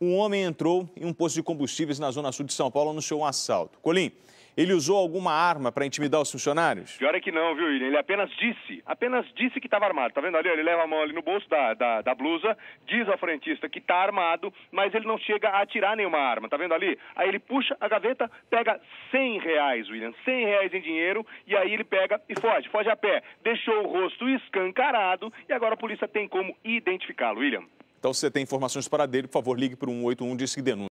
Um homem entrou em um posto de combustíveis na zona sul de São Paulo e anunciou um assalto. Colim, ele usou alguma arma para intimidar os funcionários? Pior é que não, viu, William? Ele apenas disse que estava armado. Tá vendo ali? Ele leva a mão ali no bolso da blusa, diz ao frentista que está armado, mas ele não chega a atirar nenhuma arma. Tá vendo ali? Aí ele puxa a gaveta, pega R$100, William, R$100 em dinheiro, e aí ele pega e foge a pé. Deixou o rosto escancarado e agora a polícia tem como identificá-lo, William. Então, se você tem informações para dele, por favor, ligue para o 181 e diz que denúncia.